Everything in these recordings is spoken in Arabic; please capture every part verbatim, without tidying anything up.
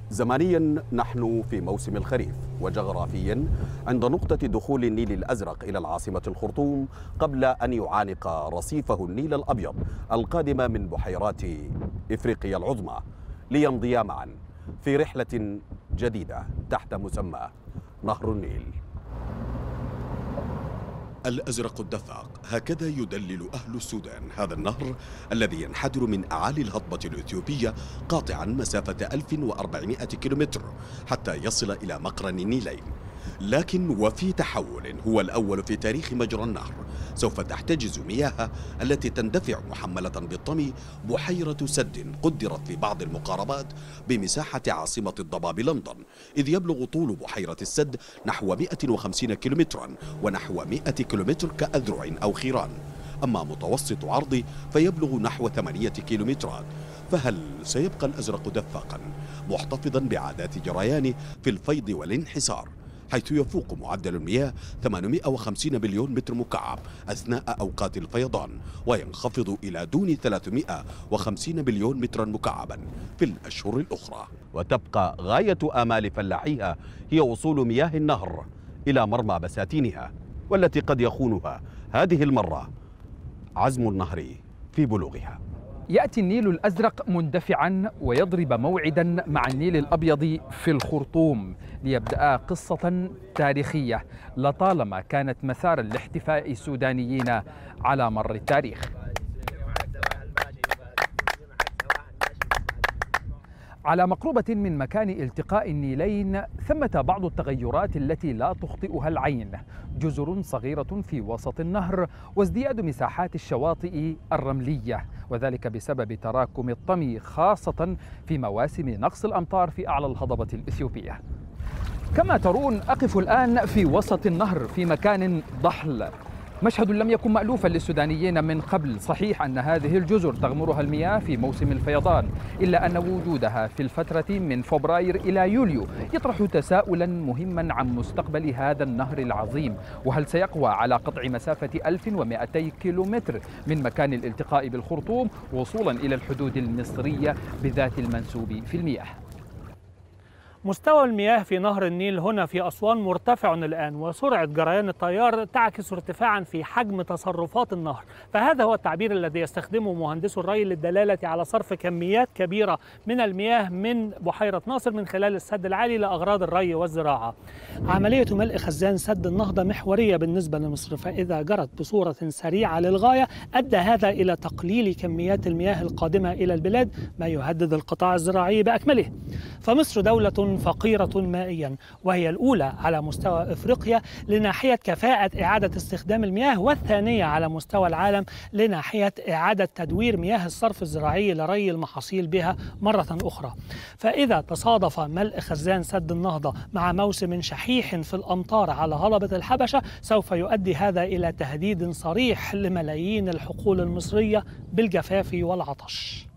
زمانيا نحن في موسم الخريف، وجغرافيا عند نقطة دخول النيل الأزرق إلى العاصمة الخرطوم قبل أن يعانق رصيفه النيل الأبيض القادم من بحيرات إفريقيا العظمى، ليمضيا معا في رحلة جديدة تحت مسمى نهر النيل. الأزرق الدفاق، هكذا يدلل أهل السودان هذا النهر الذي ينحدر من أعالي الهضبة الإثيوبية قاطعا مسافة ألف وأربعمائة كيلومتر حتى يصل إلى مقرن النيلين. لكن وفي تحول هو الأول في تاريخ مجرى النهر، سوف تحتجز مياه التي تندفع محملة بالطمي بحيرة سد قدرت في بعض المقاربات بمساحة عاصمة الضباب لندن، إذ يبلغ طول بحيرة السد نحو مائة وخمسين كيلومترا ونحو مائة كيلومتر كأذرع أو خيران، أما متوسط عرضه فيبلغ نحو ثمانية كيلومترات. فهل سيبقى الأزرق دفاقا محتفظا بعادات جريانه في الفيض والانحسار، حيث يفوق معدل المياه ثمانمائة وخمسين مليون متر مكعب أثناء أوقات الفيضان، وينخفض إلى دون ثلاثمائة وخمسين مليون مترا مكعبا في الأشهر الأخرى؟ وتبقى غاية آمال فلاحيها هي وصول مياه النهر إلى مرمى بساتينها، والتي قد يخونها هذه المرة عزم النهر في بلوغها. يأتي النيل الأزرق مندفعا ويضرب موعدا مع النيل الأبيض في الخرطوم ليبدأ قصة تاريخية لطالما كانت مثارا لاحتفاء السودانيين على مر التاريخ. على مقربة من مكان التقاء النيلين ثمة بعض التغيرات التي لا تخطئها العين، جزر صغيرة في وسط النهر وازدياد مساحات الشواطئ الرملية، وذلك بسبب تراكم الطمي خاصة في مواسم نقص الأمطار في أعلى الهضبة الإثيوبية. كما ترون أقف الآن في وسط النهر في مكان ضحل، مشهد لم يكن مألوفا للسودانيين من قبل. صحيح أن هذه الجزر تغمرها المياه في موسم الفيضان، إلا أن وجودها في الفترة من فبراير إلى يوليو يطرح تساؤلا مهما عن مستقبل هذا النهر العظيم، وهل سيقوى على قطع مسافة ألف ومائتي كيلومتر من مكان الالتقاء بالخرطوم وصولا إلى الحدود المصرية بذات المنسوب في المياه. مستوى المياه في نهر النيل هنا في أسوان مرتفع الآن، وسرعة جريان التيار تعكس ارتفاعا في حجم تصرفات النهر، فهذا هو التعبير الذي يستخدمه مهندسو الري للدلالة على صرف كميات كبيرة من المياه من بحيرة ناصر من خلال السد العالي لأغراض الري والزراعة. عملية ملء خزان سد النهضة محورية بالنسبة لمصر، فإذا جرت بصورة سريعة للغاية أدى هذا إلى تقليل كميات المياه القادمة إلى البلاد، ما يهدد القطاع الزراعي بأكمله. فمصر دولة فقيرة مائيا، وهي الأولى على مستوى إفريقيا لناحية كفاءة إعادة استخدام المياه، والثانية على مستوى العالم لناحية إعادة تدوير مياه الصرف الزراعي لري المحاصيل بها مرة أخرى. فإذا تصادف ملء خزان سد النهضة مع موسم شحيح في الأمطار على هضبة الحبشة، سوف يؤدي هذا إلى تهديد صريح لملايين الحقول المصرية بالجفاف والعطش.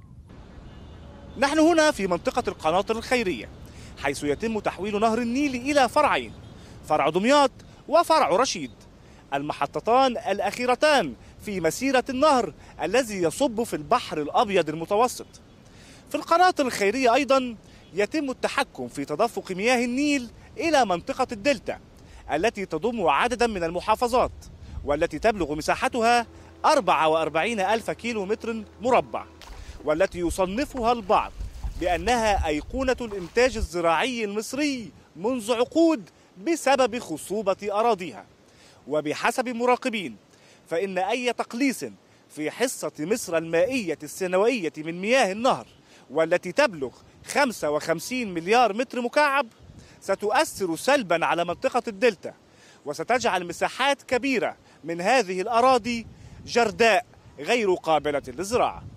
نحن هنا في منطقة القناطر الخيرية، حيث يتم تحويل نهر النيل إلى فرعين، فرع دمياط وفرع رشيد، المحطتان الأخيرتان في مسيرة النهر الذي يصب في البحر الأبيض المتوسط. في القناطر الخيرية أيضا يتم التحكم في تدفق مياه النيل إلى منطقة الدلتا التي تضم عددا من المحافظات، والتي تبلغ مساحتها أربعة وأربعين ألف كيلو متر مربع، والتي يصنفها البعض بأنها أيقونة الإنتاج الزراعي المصري منذ عقود بسبب خصوبة أراضيها. وبحسب مراقبين فإن أي تقليص في حصة مصر المائية السنوية من مياه النهر، والتي تبلغ خمسة وخمسين مليار متر مكعب، ستؤثر سلبا على منطقة الدلتا، وستجعل مساحات كبيرة من هذه الأراضي جرداء غير قابلة للزراعة.